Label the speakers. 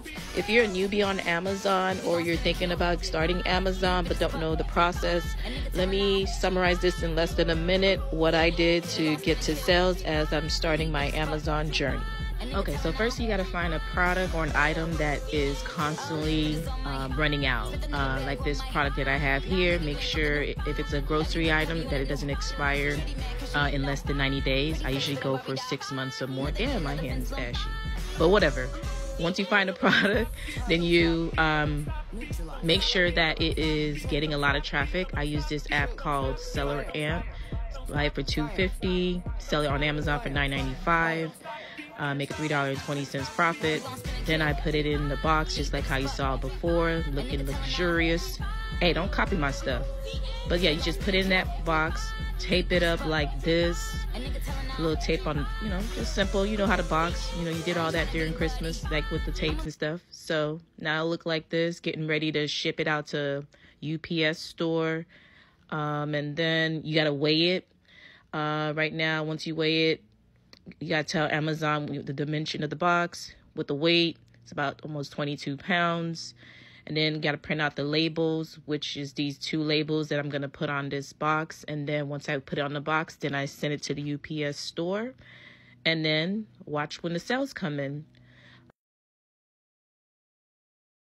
Speaker 1: If you're a newbie on Amazon, or you're thinking about starting Amazon but don't know the process, let me summarize this in less than a minute, what I did to get to sales as I'm starting my Amazon journey. Okay, so first you got to find a product or an item that is constantly running out. Like this product that I have here, make sure if it's a grocery item that it doesn't expire in less than 90 days. I usually go for 6 months or more. Damn, my hand's ashy. But whatever. Once you find a product, then you make sure that it is getting a lot of traffic. I use this app called Seller Amp. Buy it for $2.50, sell it on Amazon for $9.95. Make a $3.20 profit. Then I put it in the box just like how you saw before, looking luxurious. Hey, don't copy my stuff. But yeah, you just put it in that box, tape it up like this. A little tape on, just simple. You know how to box. You did all that during Christmas, like with the tapes and stuff. So now it'll look like this, getting ready to ship it out to UPS store. And then you got to weigh it. Right now, once you weigh it, you got to tell Amazon the dimension of the box with the weight. It's about almost 22 pounds. And then got to print out the labels, which is these 2 labels that I'm going to put on this box. And then once I put it on the box, then I send it to the UPS store. And then watch when the sales come in.